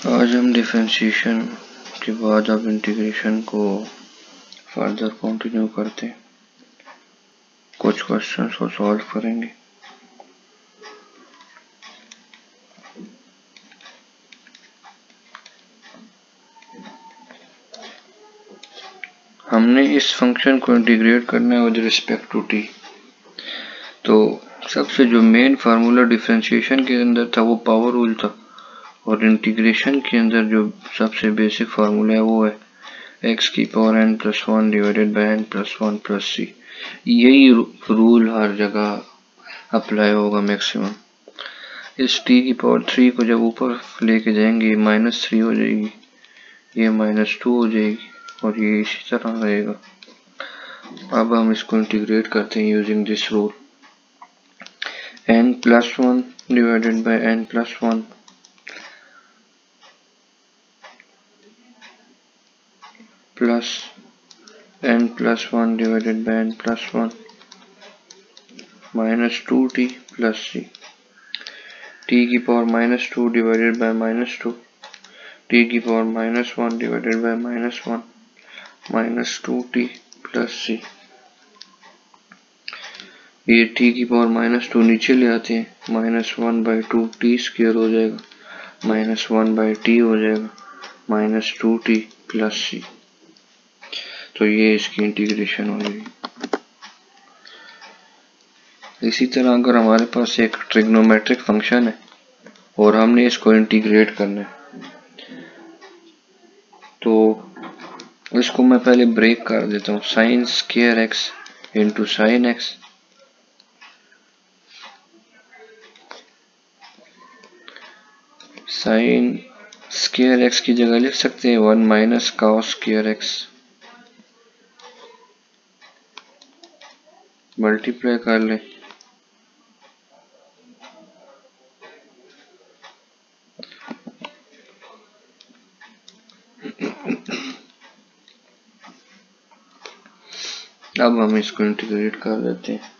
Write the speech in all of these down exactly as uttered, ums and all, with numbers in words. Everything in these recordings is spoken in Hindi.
आज हम डिफरेंशिएशन के बाद अब इंटीग्रेशन को फर्दर कंटिन्यू करते हैं। कुछ क्वेश्चंस को सॉल्व करेंगे। हमने इस फंक्शन को इंटीग्रेट करना है विद रिस्पेक्ट टू टी। तो सबसे जो मेन फार्मूला डिफरेंशिएशन के अंदर था वो पावर रूल था, और इंटीग्रेशन के अंदर जो सबसे बेसिक फार्मूला है वो है एक्स की power n plus one divided by n plus one plus c. यही रूल हर जगह अप्लाई होगा मैक्सिमम। इस टी की पावर थ्री को जब ऊपर लेके जाएंगे माइनस थ्री हो जाएगी, ये माइनस टू हो जाएगी, और ये इसी तरह रहेगा। अब हम इसको इंटीग्रेट करते हैं using this rule. N plus one divided by n plus one plus n plus one divided by n plus one minus two t plus c. T की power minus two divided by minus two, t की power minus one divided by minus one minus two t plus c. ये टी की पावर माइनस टू नीचे ले आते हैं, minus one by two t square हो जाएगा, माइनस वन बाई टी हो जाएगा, minus two t plus c. तो ये इसकी इंटीग्रेशन हो जाएगी। इसी तरह अगर हमारे पास एक ट्रिग्नोमेट्रिक फंक्शन है और हमने इसको इंटीग्रेट करना है, तो इसको मैं पहले ब्रेक कर देता हूँ। Sine square x into sine x sine square x की जगह लिख सकते हैं one minus cos square x, multiply कर लें अब हम इसको इंटीग्रेट कर देते हैं।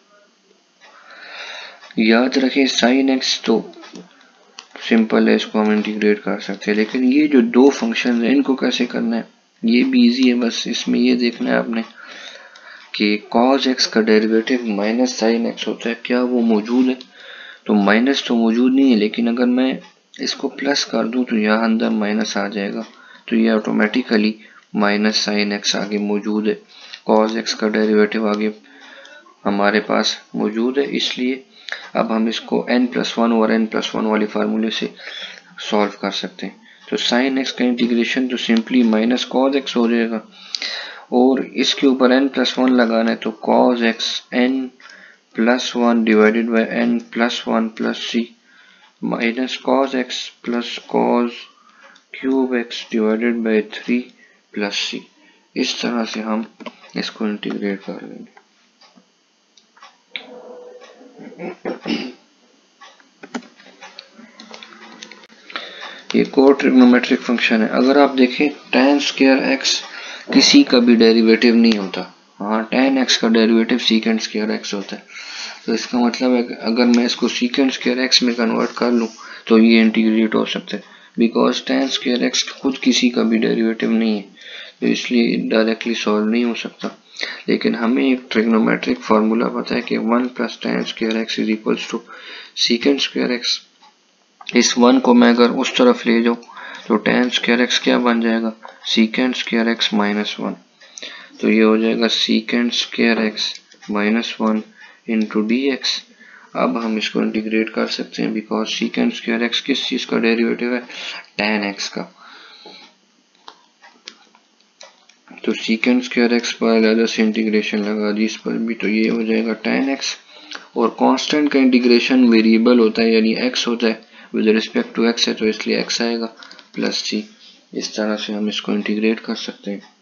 याद रखें साइन एक्स तो सिंपल है, इसको हम इंटीग्रेट कर सकते हैं, लेकिन ये जो दो फंक्शन है इनको कैसे करना है ये भी इजी है। बस इसमें ये देखना है आपने कि cos x का डेरिवेटिव माइनस साइन एक्स होता है, क्या वो मौजूद है? तो माइनस तो मौजूद नहीं है, लेकिन अगर मैं इसको प्लस कर दूं तो यहाँ अंदर माइनस आ जाएगा, तो ये ऑटोमेटिकली माइनस साइन एक्स आगे मौजूद है। cos x का डेरिवेटिव आगे हमारे पास मौजूद है, इसलिए अब हम इसको n प्लस वन और n प्लस वन वाली फार्मूले से सॉल्व कर सकते हैं। तो साइन एक्स का इंटीग्रेशन तो सिंपली माइनस कॉस एक्स हो जाएगा, और इसके ऊपर n प्लस वन लगाना है तो cos x n plus one divided by n plus one plus c minus cos x plus cos cube x divided by three plus c. इस तरह से हम इसको इंटीग्रेट कर लेंगे। ये कोर ट्रिग्नोमेट्रिक फंक्शन है। अगर आप देखें tan स्क्वायर x किसी का भी डेरिवेटिव नहीं होता। हाँ, tan x का डेरिवेटिव सीकेंड स्क्वायर x होता है। तो इसका मतलब है कि अगर मैं इसको सीकेंड स्क्वायर x में कन्वर्ट कर लूँ तो ये इंटीग्रेट हो सकता है, बिकॉज tan स्क्वायर x खुद किसी का भी डेरिवेटिव नहीं है, तो इसलिए डायरेक्टली सॉल्व नहीं हो सकता। लेकिन हमें एक ट्रिग्नोमेट्रिक फार्मूला पता है कि one plus tan square x is equals to secant square x। इस वन को मैं अगर उस तरफ ले जाऊं तो tan स्क्वायर x क्या बन जाएगा, secant square x minus one. तो ये हो जाएगा secant square x minus one into d x. अब हम इसको इंटीग्रेट कर सकते हैं, बिकॉज सीकेंड स्क्वायर x किस चीज का डेरिवेटिव है, tan x का। तो सीकेंड स्क्वायर x पर अलग से इंटीग्रेशन लगा दी इस पर भी, तो ये हो जाएगा tan x। और कांस्टेंट का इंटीग्रेशन वेरिएबल होता है, यानी x होता है विद रिस्पेक्ट टू x है, तो इसलिए x आएगा प्लस सी। इस तरह से हम इसको इंटीग्रेट कर सकते हैं।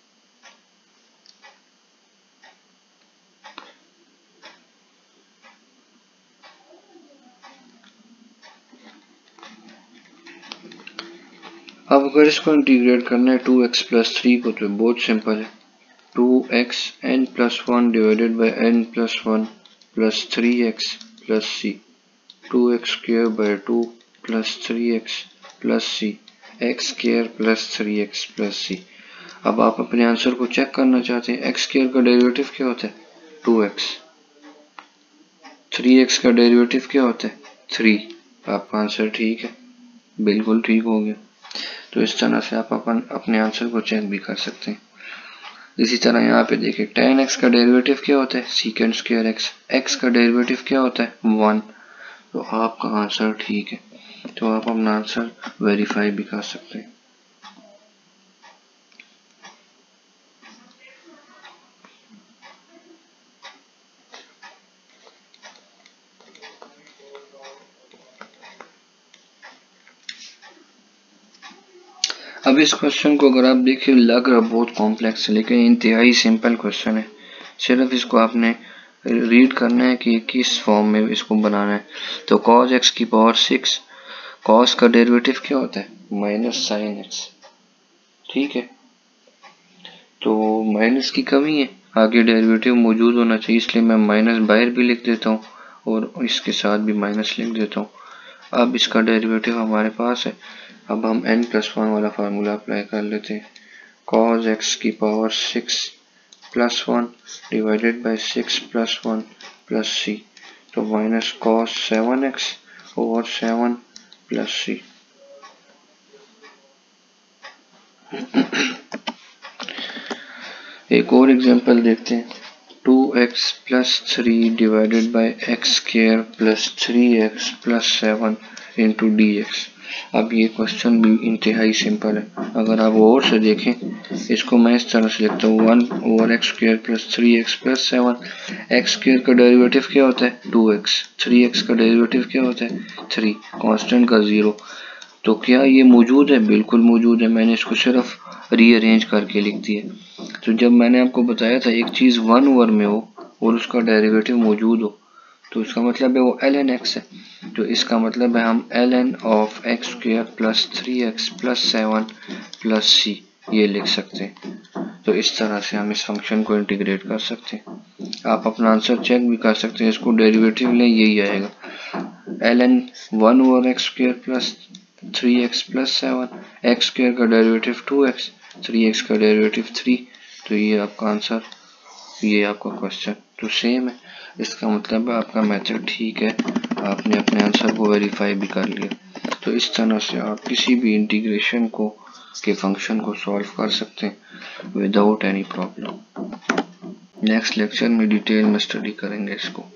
अब अगर इसको इंटीग्रेट करना है टू एक्स प्लस थ्री को, तो बहुत सिंपल है। Two x n plus one divided by n plus one plus three x plus c, two x square by two plus three x plus c. X square plus three x plus c. अब आप अपने आंसर को चेक करना चाहते हैं, एक्स स्क्वायर का डेरिवेटिव क्या होता है, टू एक्स। थ्री एक्स का डेरिवेटिव क्या होता है, थ्री। आपका आंसर ठीक है, बिल्कुल ठीक हो गया। तो इस तरह से आप अपन अपने आंसर को चेक भी कर सकते हैं। इसी तरह यहाँ पे देखिए टेन एक्स का डेरिवेटिव क्या होता है, सीकेंड स्क्वायर एक्स। एक्स का डेरिवेटिव क्या होता है, वन। तो आपका आंसर ठीक है, तो आप अपना आंसर वेरीफाई भी कर सकते हैं। अब इस क्वेश्चन को अगर आप देखिए लग रहा बहुत कॉम्प्लेक्स है, लेकिन इंतहाई सिंपल क्वेश्चन है। सिर्फ इसको आपने रीड करना है कि किस फॉर्म में इसको बनाना है। तो cos x की पावर सिक्स, cos का डेरिवेटिव क्या होता है, माइनस साइन एक्स। ठीक है, तो माइनस की कमी है, आगे डेरिवेटिव मौजूद होना चाहिए, इसलिए मैं माइनस बाहर भी लिख देता हूँ और इसके साथ भी माइनस लिख देता हूँ। अब इसका डेरिवेटिव हमारे पास है। अब हम n प्लस वन वाला फार्मूला अप्लाई कर लेते हैं। cos x की power six plus one divided by six plus one plus c, तो minus cos seven x over seven plus c. एक और एग्जांपल देखते हैं। Two x plus three divided by x square plus three x plus seven into d x. अब ये क्वेश्चन भी इंतहाई सिंपल है। अगर आप और से देखें, इसको मैं इस तरह से लिखता हूँ, one over x square plus three x plus seven. X square का डेरिवेटिव क्या होता है, टू एक्स। थ्री एक्स का डेरिवेटिव क्या होता है, थ्री। कांस्टेंट का जीरो। तो क्या ये मौजूद है, बिल्कुल मौजूद है। मैंने इसको सिर्फ रीअरेंज करके लिख दिया। तो जब मैंने आपको बताया था एक चीज़ वन ओवर में हो और उसका डेरिवेटिव मौजूद हो, तो इसका मतलब है वो एल एन एक्स है। तो इसका मतलब है हम l n of x square plus three x plus seven plus c ये लिख सकते हैं। तो इस तरह से हम इस फंक्शन को इंटीग्रेट कर सकते हैं। आप अपना आंसर चेक भी कर सकते हैं, इसको डेरिवेटिव लें यही आएगा। L n one over x square plus three x plus seven, x square का derivative two x, three x का डेरिवेटिव थ्री। तो ये आपका आंसर, ये आपका क्वेश्चन तो सेम है। इसका मतलब है आपका मेथड ठीक है, आपने अपने आंसर को वेरीफाई भी कर लिया। तो इस तरह से आप किसी भी इंटीग्रेशन को के फंक्शन को सॉल्व कर सकते हैं without any problem. Next lecture में डिटेल में स्टडी करेंगे इसको।